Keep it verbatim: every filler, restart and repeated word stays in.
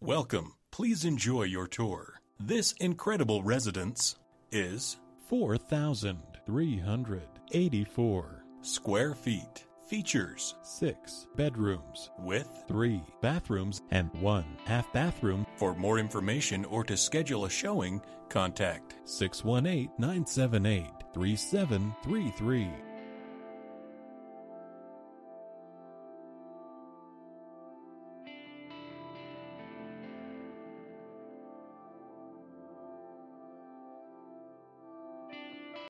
Welcome. Please enjoy your tour. This incredible residence is four thousand three hundred eighty-four square feet. Features six bedrooms with three bathrooms and one half bathroom. For more information or to schedule a showing, contact six one eight, nine seven eight, three seven three three.